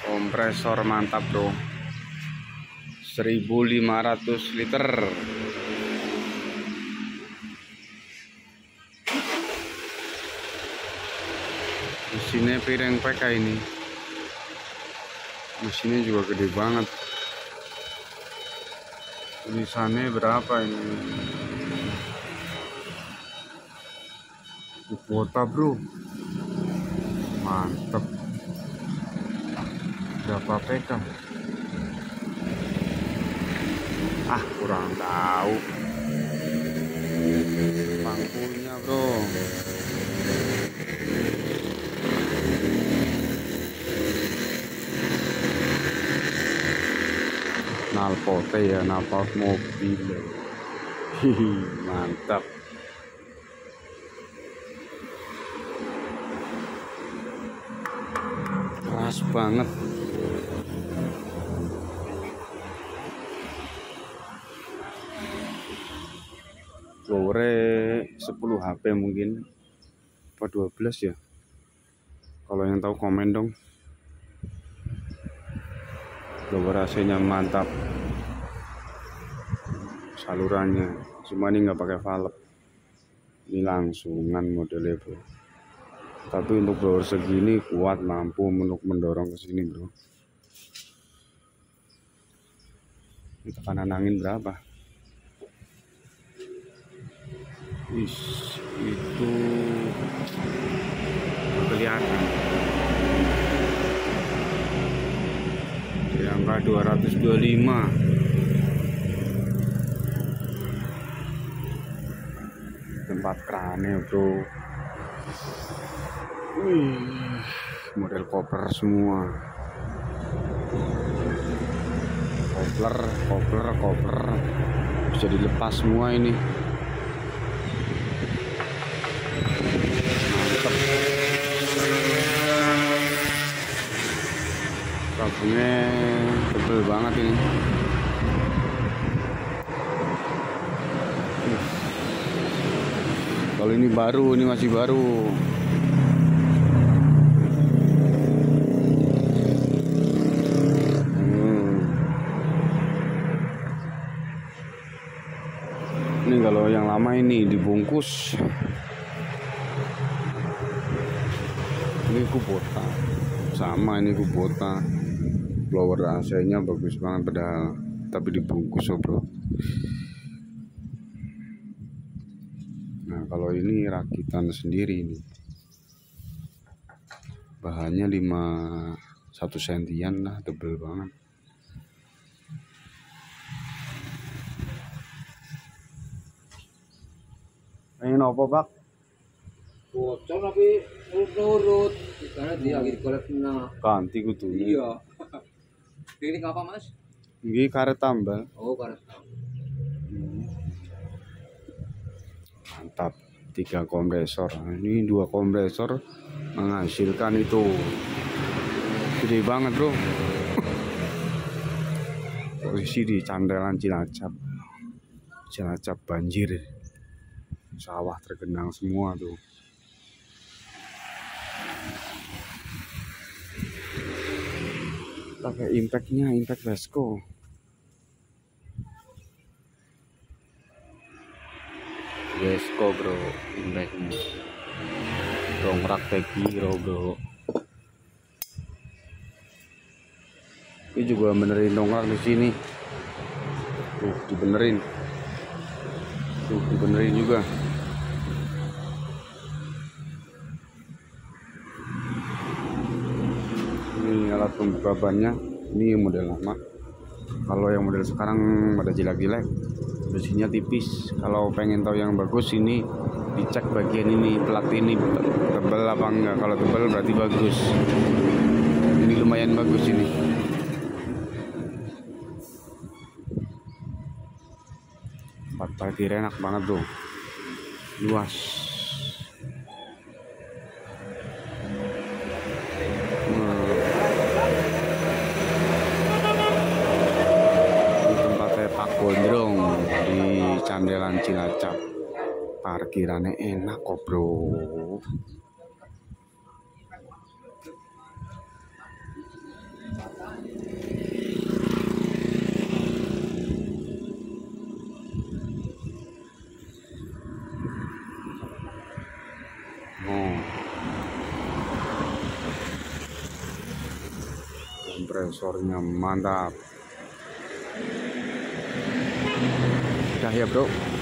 Kompresor mantap bro, 1500 liter. Mesinnya piring PK ini. Mesinnya juga gede banget. Tulisannya berapa ini? Kubota bro, mantep. Berapa PK? Kurang tahu. Bangkunya bro, nalpote ya, nalpot mobil. Hihi, mantap. Keras banget. Blowernya 10 HP mungkin, apa 12 ya? Kalau yang tahu komen dong. Blower AC-nya mantap. Salurannya, cuma ini nggak pakai valve. Ini langsungan modelnya bro. Tapi untuk blower segini kuat, mampu untuk mendorong ke sini bro. Ini tekanan angin berapa? Itu kelihatan di angka 225. Tempat kerannya bro. Model koper semua. Kopler bisa dilepas semua ini. Mantap. Kabelnya tebel banget ini. Kalau ini baru, ini masih baru. Ini kalau yang lama ini dibungkus. Ini Kubota, sama ini Kubota. Blower AC-nya bagus banget padahal, tapi dibungkus oh bro. Nah kalau ini rakitan sendiri ini, bahannya 1 sentian lah, tebel banget. Ini apa pak? Bocor tapi nurut karena dia lagi digoreng. Ganti kudu. Iya. Ini apa mas? Ini karet tambal. Oh karet. Mantap. 3 kompresor. Ini 2 kompresor menghasilkan itu gede banget bro. Posisi di Candelan Cilacap banjir. Sawah tergenang semua tuh. Pakai impactnya, impact Vesco. Vesco bro, impactnya. Dongkrak Tegiro bro. Ini juga benerin dongkrak di sini. Tuh dibenerin. Tuh dibenerin juga. Ini alat pembuka bannya, ini model lama. Kalau yang model sekarang pada jelek-jelek, bersihnya tipis. Kalau pengen tahu yang bagus ini dicek bagian ini, plat ini tebal apa enggak. Kalau tebal berarti bagus. Ini lumayan bagus ini. Tempat parkir enak banget tuh, luas. Gondrong di Candelan Cilacap, parkirannya enak kok bro. Oh, kompresornya mantap. Udah ya bro.